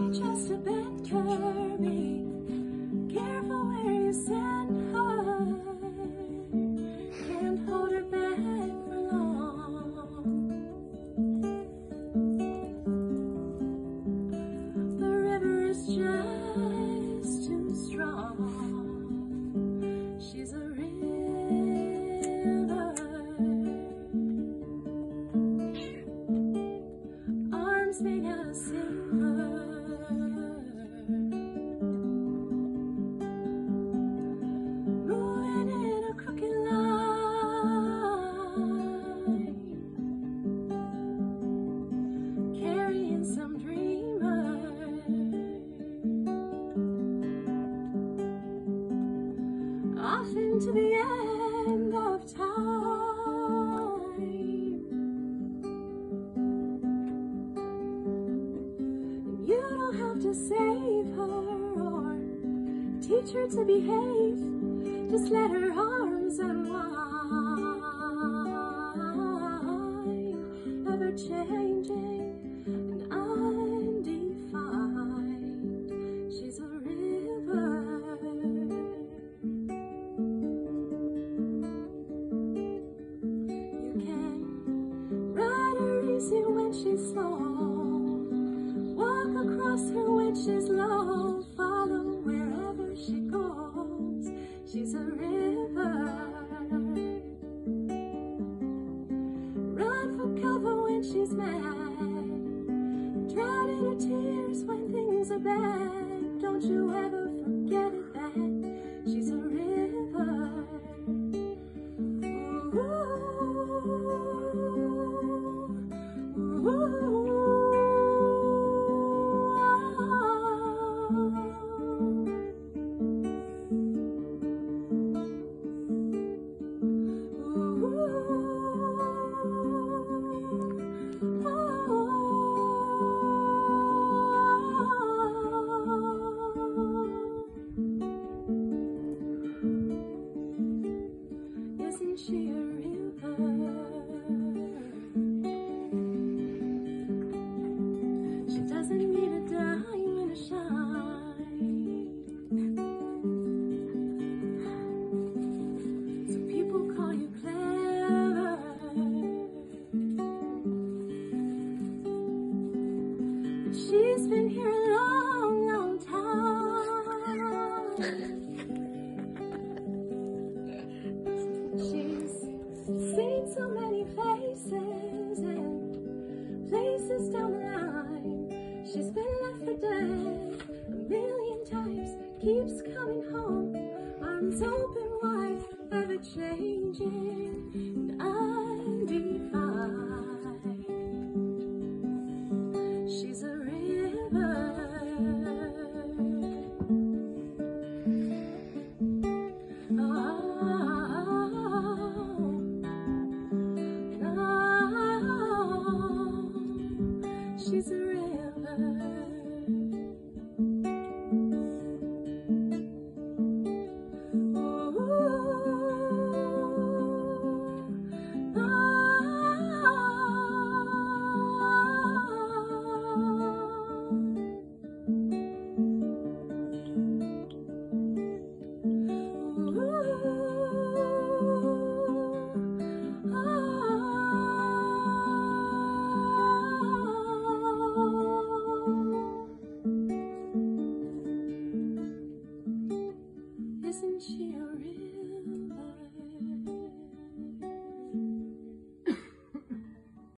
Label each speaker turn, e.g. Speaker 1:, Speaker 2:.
Speaker 1: just a bit curvy. Careful where you send her. Can't hold her back for long. The river is just too strong. She's a river. Arms made out of silver. Moving in a crooked line. Carrying some dreamer. Off into the end of time. And you don't have to save her or teach her to behave. Just let her arms unwind. Ever changing and undefined. She's a river. When she's slow, walk across her when she's low, follow wherever she goes. She's a river. Run for cover when she's mad, drown in her tears when things are bad. Don't you ever forget it that she's a river. Isn't she a river? She doesn't need a diamond to shine. Some people call you clever, but she's been here a long, long time. She's seen so many faces and places down the line. She's been